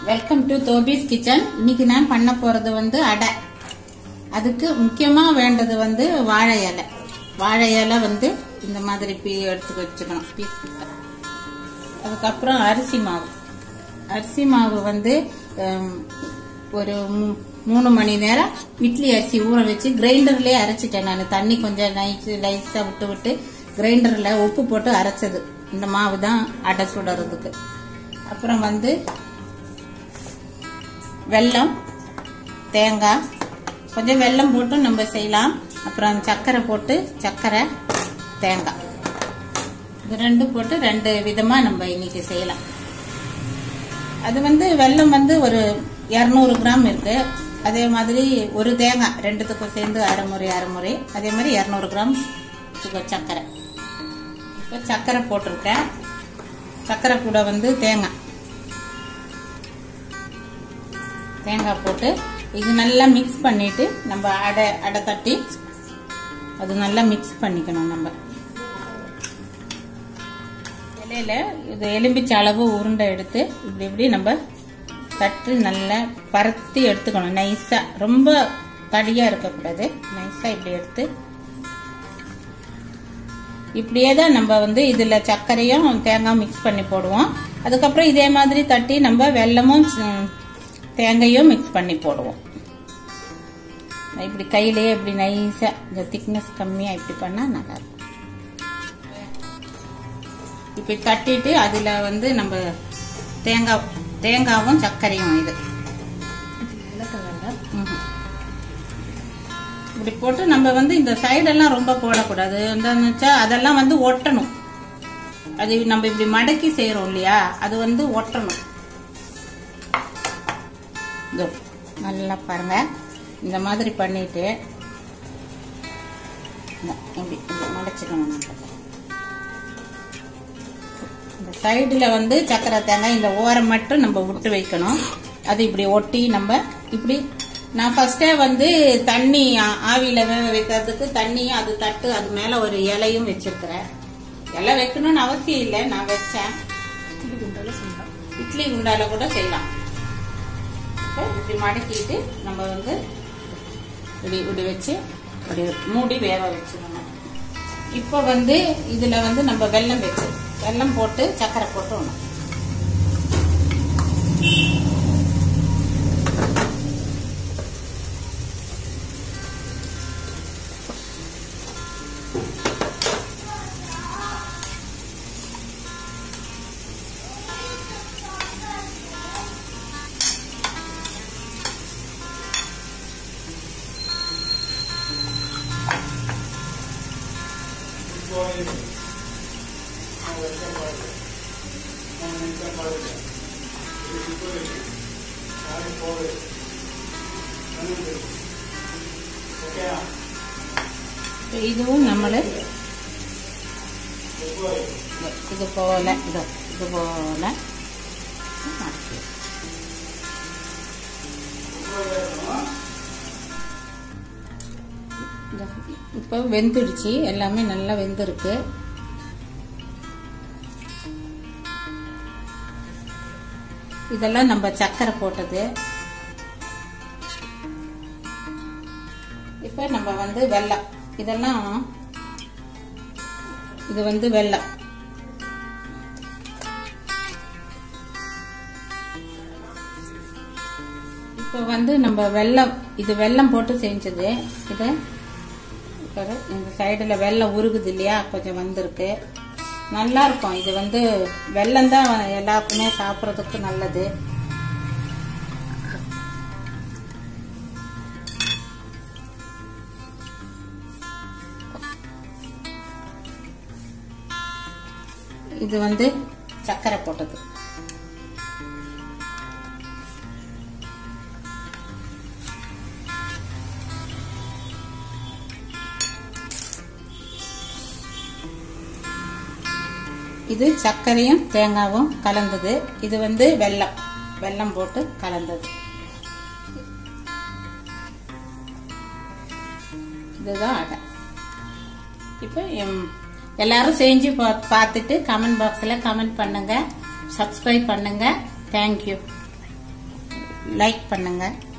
Welcome to தோபிஸ் kitchen. இன்னைக்கு நான் பண்ண போறது வந்து அடை. அதுக்கு முக்கியமா வேண்டது வந்து வாழை இலை. வாழை இலை வந்து இந்த மாதிரி எடுத்து வச்சுக்கணும் பீஸ். அதுக்கப்புறம் அரிசி மாவு. அரிசி மாவு வந்து ஒரு 3 மணி நேரம் இட்லி அரிசி ஊற வச்சு கிரைண்டர்லயே அரைச்சிட்டேன். நான் தண்ணி கொஞ்சம் லைஸா விட்டு கிரைண்டர்ல உப்பு போட்டு அரைச்சது. இந்த மாவு தான் அடை சுடுறதுக்கு. அப்புறம் வந்து வெல்லம், தேங்காய், கொஞ்சம் வெல்லம் போட்டு நம்ம செய்யலாம். அப்புறம் சர்க்கரை போட்டு சர்க்கரை, தேங்காய் இது ரெண்டும் போட்டு 2 விதமா நம்ம இன்னைக்கு செய்யலாம். அது வந்து வெல்லம் வந்து ஒரு 200 கிராம் இருக்கு. அதே மாதிரி ஒரு தேங்காய் 2த்துக்கும் சேர்ந்து அரை முறை. அதே மாதிரி 200 கிராம் சர்க்கரை. இப்போ சர்க்கரை போட்டிருக்கேன். சர்க்கரை கூட வந்து தேங்காய் போட்டு இது நல்லா மிக்ஸ் பண்ணிட்டு நம்ம அடை தட்டி அது நல்லா மிக்ஸ் பண்ணிக்கணும். நம்ம இலையில இது எலும்பிச்ச அளவு உருண்டை எடுத்து இப்படி நம்ம தட்டு நல்லா பரத்தி எடுத்துக்கணும். நைஸா, ரொம்ப தடியா இருக்கக்கூடாது. நைஸா இப்படி எடுத்து இப்படியே தான் நம்ம வந்து இதுல சர்க்கரையும் தேங்காய் மிக்ஸ் பண்ணி போடுவோம். அதுக்கப்புறம் இதே மாதிரி தட்டி நம்ம வெல்லமும் தேங்காயும் மிக்ஸ் பண்ணி போடுவோம். இப்படி கையிலேயே இப்படி நைஸா, இந்த திக்னஸ் கம்மியா இப்படி பண்ணா நல்லா இருக்கும். இப்படி தட்டிட்டு அதுல வந்து நம்ம தேங்காவும் சர்க்கரையும் இது இப்படி போட்டு நம்ம வந்து இந்த சைடெல்லாம் ரொம்ப போடக்கூடாது. அதெல்லாம் வந்து ஒட்டணும். அது நம்ம இப்படி மடக்கி செய்யறோம் இல்லையா, அது வந்து ஒட்டணும். நல்லா பாருங்க, இந்த மாதிரி பண்ணிட்டு இப்படி மடச்சிக்கணும். இந்த சைடுல வந்து சக்கரை தேங்காய் இந்த ஓரம் மட்டும் நம்ம விட்டு வைக்கணும். அது இப்படி ஒட்டி நம்ம இப்படி. நான் ஃபர்ஸ்டே வந்து தண்ணி ஆவியில வேக வைக்கிறதுக்கு தண்ணியும் அது தட்டு அது மேல ஒரு இலையும் வச்சிருக்கிறேன். இலை வைக்கணும்னு அவசியம் இல்லை, நான் வச்சேன். இட்லி குண்டால கூட செய்யலாம். இப்படி மடக்கிட்டு நம்ம வந்து இப்படி வச்சு இப்படி மூடி வேக வச்சுக்கணும். இப்போ வந்து இதுல வந்து நம்ம வெல்லம் போட்டு சக்கரை போட்டு ஒண்ணு இதுவும் நம்மள இது போல இப்போ வெந்துடுச்சு. எல்லாமே நல்லா வெந்திருக்கு. இதெல்லாம் நம்ம சர்க்கரை போட்டது. இப்ப நம்ம வந்து வெல்லம், இதெல்லாம் இது வந்து வெல்லம். இப்ப வந்து நம்ம இது வெல்லம் போட்டு செஞ்சது. இது இந்த சைடுல வெல்லம் உருகுது இல்லையா, கொஞ்சம் வந்திருக்கு. நல்லா இருக்கும். இது வந்து வெல்லம் தான் எல்லாருக்குமே சாப்பிட்றதுக்கு நல்லது. இது வந்து சர்க்கரை போட்டது. இது சர்க்கரையும் தேங்காவும் கலந்தது. இது வந்து வெல்லம் போட்டு கலந்தது. இதுதான் அடை. இப்போ எல்லாரும் செஞ்சு பார்த்துட்டு கமெண்ட் பாக்ஸ்ல கமெண்ட் பண்ணுங்க, சப்ஸ்கிரைப் பண்ணுங்க. தேங்க்யூ. லைக் பண்ணுங்க.